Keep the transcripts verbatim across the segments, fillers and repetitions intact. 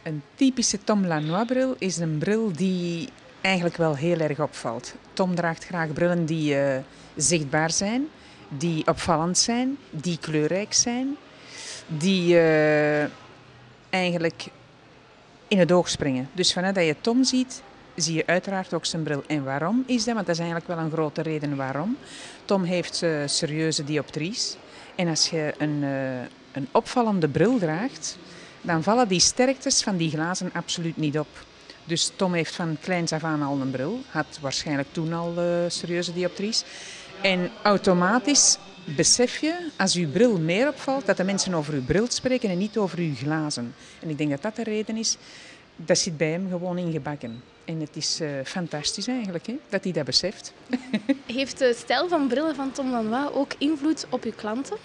Een typische Tom Lanois bril is een bril die eigenlijk wel heel erg opvalt. Tom draagt graag brillen die uh, zichtbaar zijn, die opvallend zijn, die kleurrijk zijn, die uh, eigenlijk in het oog springen. Dus vanuit dat je Tom ziet, zie je uiteraard ook zijn bril. En waarom is dat? Want dat is eigenlijk wel een grote reden waarom. Tom heeft uh, serieuze dioptries. En als je een, uh, een opvallende bril draagt, dan vallen die sterktes van die glazen absoluut niet op. Dus Tom heeft van kleins af aan al een bril. Had waarschijnlijk toen al uh, serieuze dioptries. En automatisch besef je, als je bril meer opvalt, dat de mensen over je bril spreken en niet over je glazen. En ik denk dat dat de reden is. Dat zit bij hem gewoon ingebakken. En het is uh, fantastisch eigenlijk, hè, dat hij dat beseft. Heeft de stijl van brillen van Tom Lanois ook invloed op uw klanten?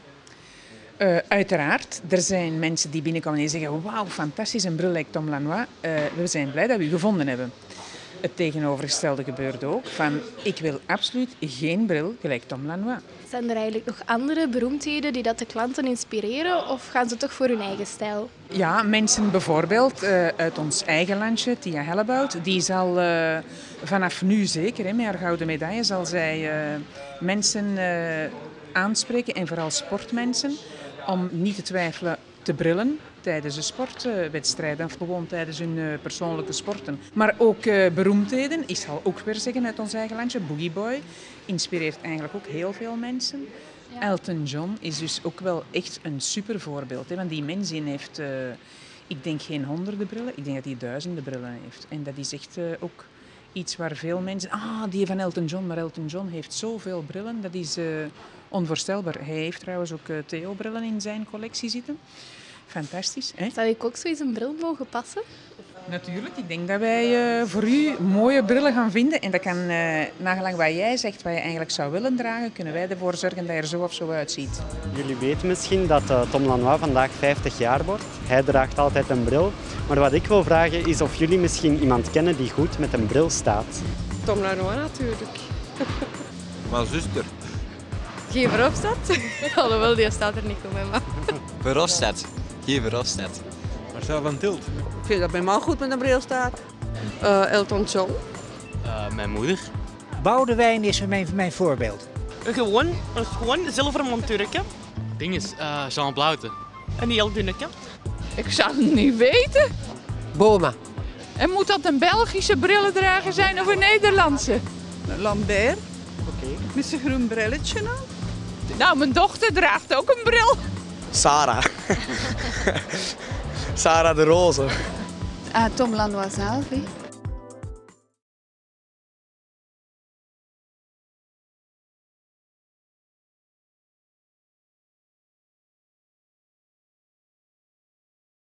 Uh, uiteraard. Er zijn mensen die binnenkomen en zeggen: wauw, fantastisch, een bril lijkt Tom Lanois. Uh, we zijn blij dat we u gevonden hebben. Het tegenovergestelde gebeurt ook. Van, ik wil absoluut geen bril gelijk Tom Lanois. Zijn er eigenlijk nog andere beroemdheden die dat de klanten inspireren of gaan ze toch voor hun eigen stijl? Ja, mensen bijvoorbeeld uh, uit ons eigen landje, Tia Hellebout, die zal uh, vanaf nu zeker, hè, met haar gouden medaille, zal zij uh, mensen uh, aanspreken en vooral sportmensen om niet te twijfelen te brillen tijdens de sportwedstrijden of gewoon tijdens hun uh, persoonlijke sporten. Maar ook uh, beroemdheden, ik zal ook weer zeggen uit ons eigen landje, Boogie Boy, inspireert eigenlijk ook heel veel mensen. Ja. Elton John is dus ook wel echt een super voorbeeld, hè, want die mens die heeft, uh, ik denk geen honderden brillen, ik denk dat hij duizenden brillen heeft. En dat is echt uh, ook iets waar veel mensen, ah, die van Elton John, maar Elton John heeft zoveel brillen, dat is uh, onvoorstelbaar. Hij heeft trouwens ook uh, Theo-brillen in zijn collectie zitten. Fantastisch, hè? Zou ik ook zo eens een bril mogen passen? Natuurlijk. Ik denk dat wij uh, voor u mooie brillen gaan vinden. En dat kan, uh, nagelang wat jij zegt, wat je eigenlijk zou willen dragen, kunnen wij ervoor zorgen dat je er zo of zo uitziet. Jullie weten misschien dat uh, Tom Lanois vandaag vijftig jaar wordt. Hij draagt altijd een bril. Maar wat ik wil vragen is of jullie misschien iemand kennen die goed met een bril staat. Tom Lanois natuurlijk. Mijn zuster. Guy Verhofstadt? Alhoewel, die staat er niet goed met me. Verhofstadt. Guy Verhofstadt. Marcel van Tilt. Ik vind dat mijn man goed met een bril staat. Uh, Elton John. Uh, mijn moeder. Boudewijn is mijn, mijn voorbeeld. Een gewoon, een gewoon zilveren monturke. Ding is uh, Jean Blaute. Een heel dunneke. Ik zou het niet weten. Boma. En moet dat een Belgische brillendrager zijn of een Nederlandse? Lambert. Oké. Okay. Met zijn groen brilletje nou. Nou, mijn dochter draagt ook een bril. Sarah. Sarah de Roze. Ah, Tom Lanois zelf, hè.